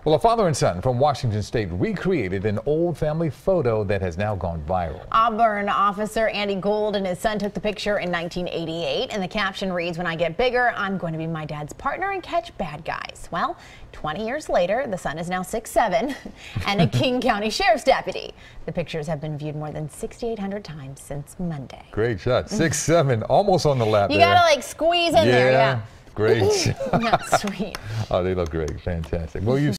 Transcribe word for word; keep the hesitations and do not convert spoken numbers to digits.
Well, a father and son from Washington State recreated an old family photo that has now gone viral. Auburn officer Andy Gould and his son took the picture in nineteen eighty-eight, and the caption reads, "When I get bigger, I'm going to be my dad's partner and catch bad guys." Well, twenty years later, the son is now six seven and a King County Sheriff's deputy. The pictures have been viewed more than sixty-eight hundred times since Monday. Great shot. six seven, almost on the lap You there. gotta like squeeze in yeah, there, yeah. Great shot. Yeah, sweet. Oh, they look great. Fantastic. Well, you